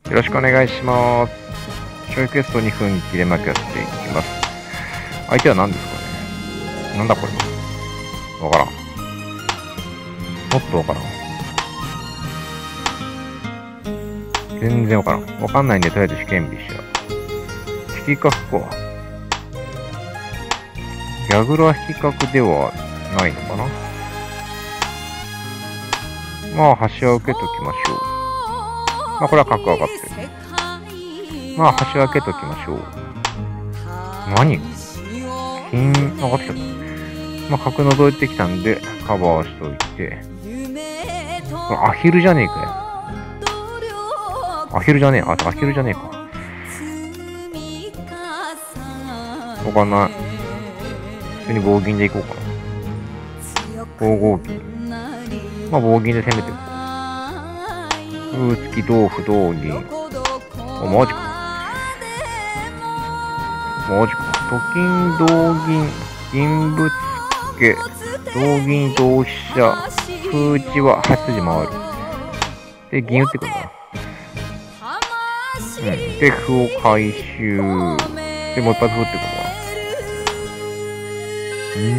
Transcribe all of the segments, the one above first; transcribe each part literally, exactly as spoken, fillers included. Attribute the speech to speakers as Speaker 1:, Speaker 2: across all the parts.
Speaker 1: よろしくお願いします。ちょいクエストにふん切れ負けやっていきます。相手は何ですかね。なんだこれ。わからん。もっとわからん。全然わからん。わかんないんで、とりあえず試験日しよう。引き角か。ギャグラ引き角ではないのかな。まあ、端は受けときましょう。まあ、これは角上がってる。まあ、端は受けときましょう。何金上がってきた。まあ、角覗いてきたんで、カバーしといて。これアヒルじゃねえかよ。アヒルじゃねえ。あ、アヒルじゃねえか。わかんない。普通に棒銀でいこうかな。ご五銀。まあ、棒銀で攻めていこう。風付き、同歩、同銀。お、マジか。マジか。と金、同銀、銀ぶつけ、同銀、同飛車、風打ちははち筋回る。で、銀打ってくるな。うん。で、歩を回収。で、もう一発打ってくるな。うーん。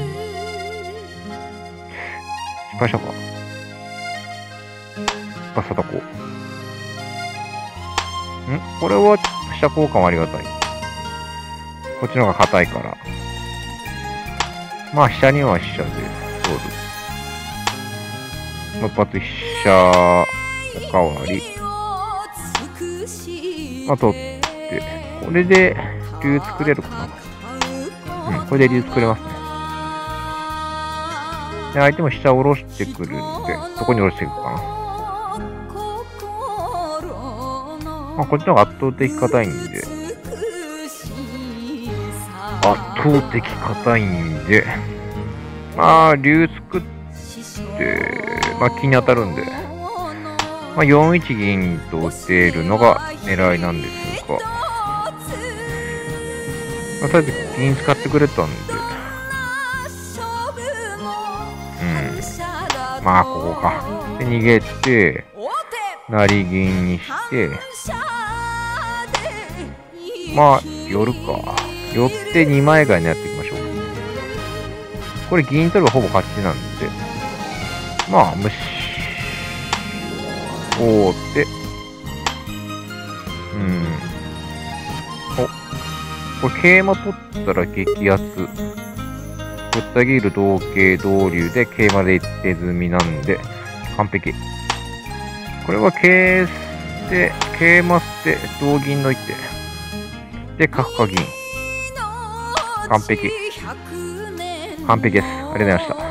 Speaker 1: 失敗したか。一発叩こう。んこれは、飛車交換はありがたい。こっちの方が硬いから。まあ、飛車には飛車で、そうです。もう一発飛車、おかわり。まあ、取って、これで、竜作れるかな。うん、これで竜作れますね。で、相手も飛車を下ろしてくるんで、どこに下ろしていくかな。まあ、こっちの方が圧倒的硬いんで、圧倒的硬いんで、まあ、竜作って、まあ、金に当たるんで、まあ、よんいち銀と打てるのが狙いなんですが、まあ、とりあえず銀使ってくれたんで、うん。まあ、ここか。で、逃げて、成銀にして、まあ、寄るか。寄ってにまいがいにやっていきましょう。これ銀取ればほぼ勝ちなんで、まあ、無視。おーって、うん。お、これ桂馬取ったら激アツ。ぶった切る同桂同竜で桂馬で一手済みなんで、完璧。これは桂捨て、桂馬捨て、同銀の一手。で、角か銀。完璧。完璧です。ありがとうございました。